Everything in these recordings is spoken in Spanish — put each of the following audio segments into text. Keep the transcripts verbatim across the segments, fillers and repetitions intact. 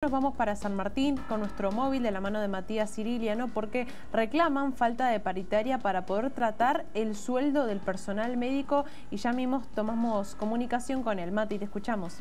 Nos vamos para San Martín con nuestro móvil de la mano de Matías Ciriliano porque reclaman falta de paritaria para poder tratar el sueldo del personal médico y ya mismo tomamos comunicación con él. Mati, te escuchamos.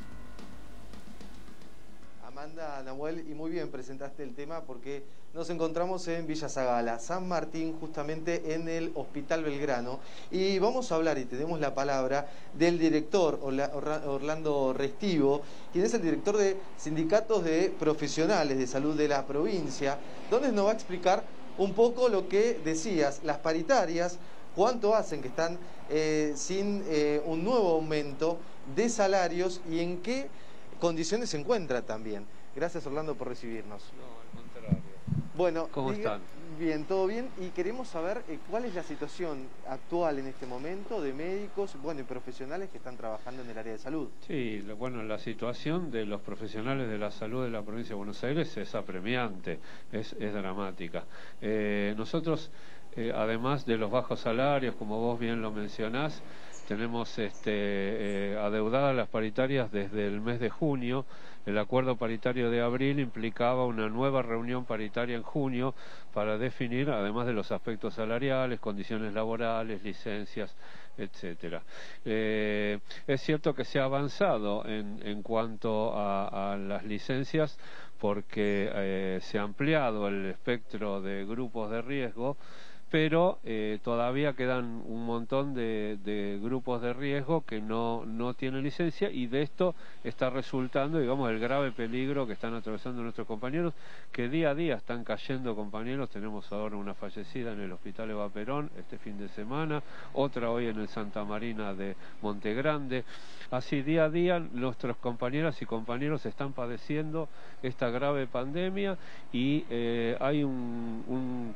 Amanda, Nahuel, y muy bien presentaste el tema porque nos encontramos en Villa Zagala, San Martín, justamente en el Hospital Belgrano, y vamos a hablar, y tenemos la palabra, del director Orlando Restivo, quien es el director de Sindicatos de Profesionales de Salud de la provincia, donde nos va a explicar un poco lo que decías, las paritarias, cuánto hacen que están eh, sin eh, un nuevo aumento de salarios y en qué condiciones se encuentra también. Gracias, Orlando, por recibirnos. No, al contrario. Bueno, ¿Cómo diga, están? Bien, todo bien. Y queremos saber eh, cuál es la situación actual en este momento de médicos, bueno, y profesionales que están trabajando en el área de salud. Sí, lo, bueno, la situación de los profesionales de la salud de la provincia de Buenos Aires es apremiante, es, es dramática. Eh, nosotros, eh, además de los bajos salarios, como vos bien lo mencionás, tenemos este, eh, adeudadas las paritarias desde el mes de junio. El acuerdo paritario de abril implicaba una nueva reunión paritaria en junio para definir, además de los aspectos salariales, condiciones laborales, licencias, etcétera. Eh, es cierto que se ha avanzado en, en cuanto a, a las licencias porque eh, se ha ampliado el espectro de grupos de riesgo, pero eh, todavía quedan un montón de, de grupos de riesgo que no, no tienen licencia, y de esto está resultando, digamos, el grave peligro que están atravesando nuestros compañeros, que día a día están cayendo compañeros. Tenemos ahora una fallecida en el Hospital Eva Perón este fin de semana, otra hoy en el Santa Marina de Montegrande. Así, día a día, nuestros compañeras y compañeros están padeciendo esta grave pandemia y eh, hay un... un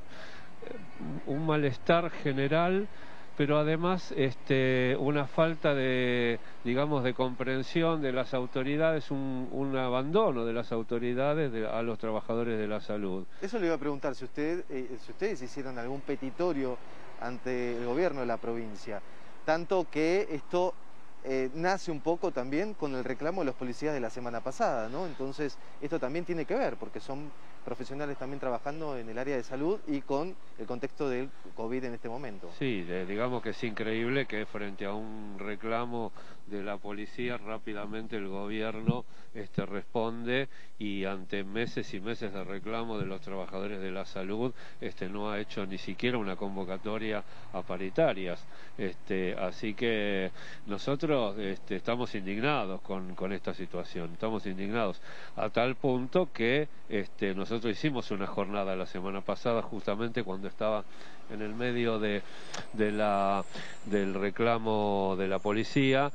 un malestar general, pero además este, una falta de, digamos, de comprensión de las autoridades, un, un abandono de las autoridades de, a los trabajadores de la salud. Eso le iba a preguntar, si, usted, eh, si ustedes hicieron algún petitorio ante el gobierno de la provincia, tanto que esto eh, nace un poco también con el reclamo de los policías de la semana pasada, ¿no? Entonces, esto también tiene que ver, porque son profesionales también trabajando en el área de salud y con el contexto del COVID en este momento. Sí, de, digamos que es increíble que frente a un reclamo de la policía rápidamente el gobierno este, responde, y ante meses y meses de reclamo de los trabajadores de la salud este, no ha hecho ni siquiera una convocatoria a paritarias. Este, así que nosotros este, estamos indignados con, con esta situación, estamos indignados a tal punto que este, nosotros Nosotros hicimos una jornada la semana pasada, justamente cuando estaba en el medio de, de la, del reclamo de la policía,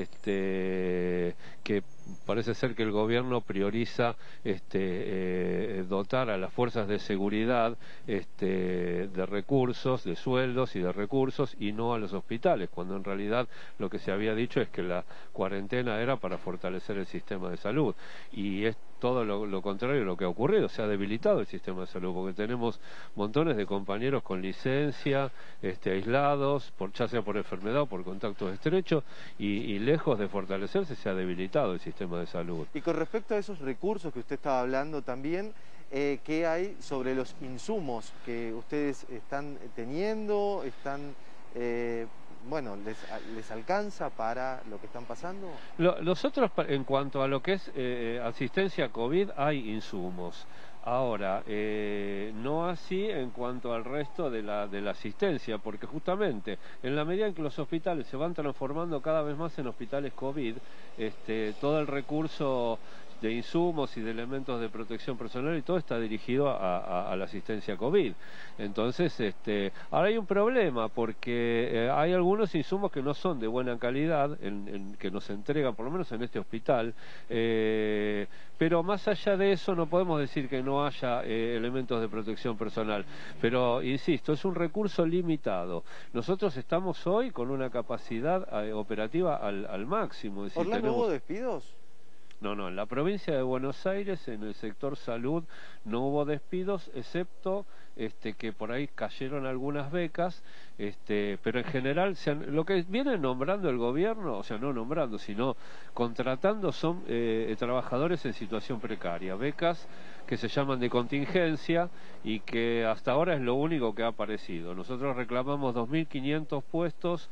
este, que parece ser que el gobierno prioriza este, eh, dotar a las fuerzas de seguridad este, de recursos, de sueldos y de recursos, y no a los hospitales, cuando en realidad lo que se había dicho es que la cuarentena era para fortalecer el sistema de salud, y es todo lo, lo contrario de lo que ha ocurrido. Se ha debilitado el sistema de salud porque tenemos montones de compañeros con licencia, este, aislados, por, ya sea por enfermedad o por contactos estrechos, y, y lejos de fortalecerse se ha debilitado el sistema de salud. Y con respecto a esos recursos que usted estaba hablando también, eh, ¿qué hay sobre los insumos que ustedes están teniendo? ¿Están... Eh, bueno, les, les alcanza para lo que están pasando? Lo, nosotros, en cuanto a lo que es eh, asistencia COVID, hay insumos. Ahora, eh, no así en cuanto al resto de la, de la asistencia, porque justamente en la medida en que los hospitales se van transformando cada vez más en hospitales COVID, este, todo el recurso de insumos y de elementos de protección personal y todo está dirigido a, a, a la asistencia COVID. Entonces, este, ahora hay un problema porque eh, hay algunos insumos que no son de buena calidad, en, en, que nos entregan, por lo menos en este hospital, eh, pero más allá de eso no podemos decir que no haya eh, elementos de protección personal. Pero, insisto, es un recurso limitado. Nosotros estamos hoy con una capacidad eh, operativa al, al máximo. Es decir, ¿Orlando, tenemos... hubo despidos? No, no, en la provincia de Buenos Aires, en el sector salud, no hubo despidos, excepto este, que por ahí cayeron algunas becas, este, pero en general se han, lo que viene nombrando el gobierno, o sea, no nombrando, sino contratando son eh, trabajadores en situación precaria, becas que se llaman de contingencia y que hasta ahora es lo único que ha aparecido. Nosotros reclamamos dos mil quinientos puestos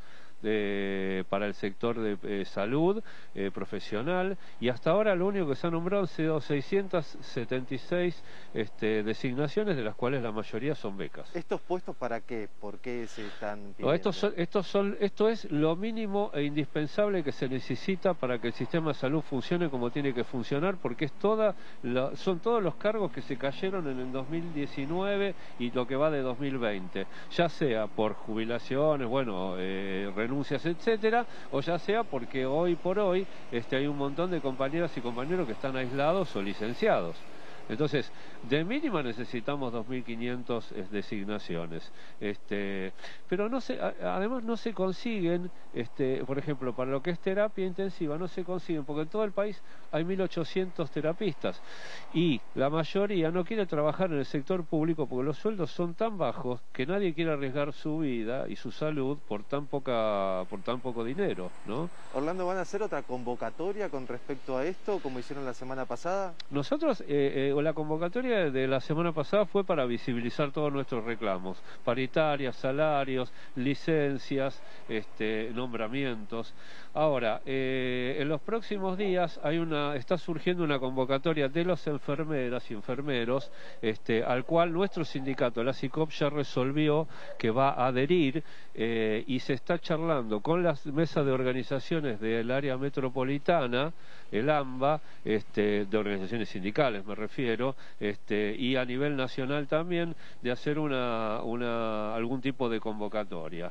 De, para el sector de eh, salud eh, profesional, y hasta ahora lo único que se ha nombrado han sido seiscientas setenta y seis este, designaciones, de las cuales la mayoría son becas. ¿Estos puestos para qué? ¿Por qué se están pidiendo? No, estos son, estos son, esto es lo mínimo e indispensable que se necesita para que el sistema de salud funcione como tiene que funcionar, porque es toda la, son todos los cargos que se cayeron en el dos mil diecinueve y lo que va de dos mil veinte, ya sea por jubilaciones, bueno, eh, renuncias, etcétera, o ya sea porque hoy por hoy este, hay un montón de compañeras y compañeros que están aislados o licenciados. Entonces, de mínima necesitamos dos mil quinientas designaciones, este, pero no se, además no se consiguen, este, por ejemplo, para lo que es terapia intensiva, no se consiguen, porque en todo el país hay mil ochocientos terapistas y la mayoría no quiere trabajar en el sector público porque los sueldos son tan bajos que nadie quiere arriesgar su vida y su salud por tan poca, por tan poco dinero, ¿no? Orlando, ¿van a hacer otra convocatoria con respecto a esto, como hicieron la semana pasada? Nosotros, eh, eh, la convocatoria de la semana pasada fue para visibilizar todos nuestros reclamos, paritarias, salarios, licencias, este, nombramientos. Ahora, eh, en los próximos días hay una, está surgiendo una convocatoria de los enfermeras y enfermeros, este, al cual nuestro sindicato, la SICOP, ya resolvió que va a adherir, eh, y se está charlando con las mesas de organizaciones del área metropolitana, el AMBA, este, de organizaciones sindicales me refiero, este, y a nivel nacional también, de hacer una, una algún tipo de convocatoria,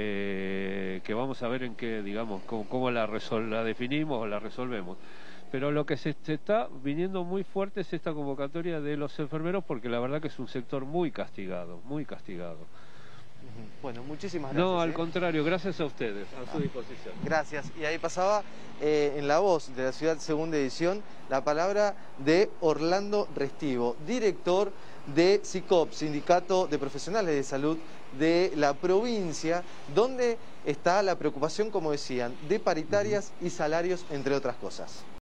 eh, que vamos a ver en qué, digamos, cómo, cómo la, resol la definimos o la resolvemos. Pero lo que se, se está viniendo muy fuerte es esta convocatoria de los enfermeros, porque la verdad que es un sector muy castigado, muy castigado. Bueno, muchísimas gracias. No, al ¿eh? contrario, gracias a ustedes, a su disposición. Gracias. Y ahí pasaba eh, en la voz de la Ciudad Segunda Edición la palabra de Orlando Restivo, director de SICOP, Sindicato de Profesionales de Salud de la provincia, donde está la preocupación, como decían, de paritarias y salarios, entre otras cosas.